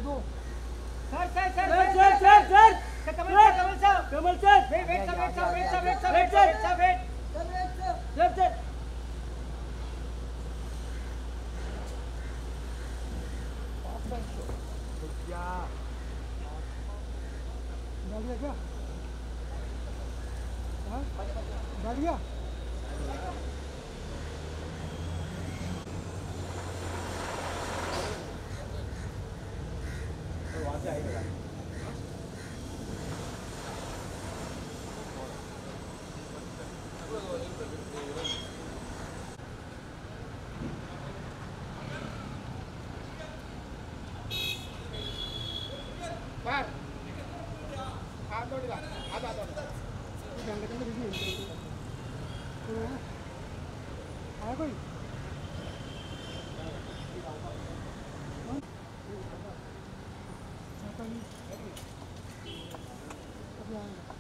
दो sir sir sir sir sir sir Kamal sir Kamal sir wait wait sir wait sir wait sir wait sir wait sir sir sir क्या डाल दिया क्या डाल दिया वहाँ से आएगा बाहर हाथ दौड़ेगा हाथ हाथ आया कोई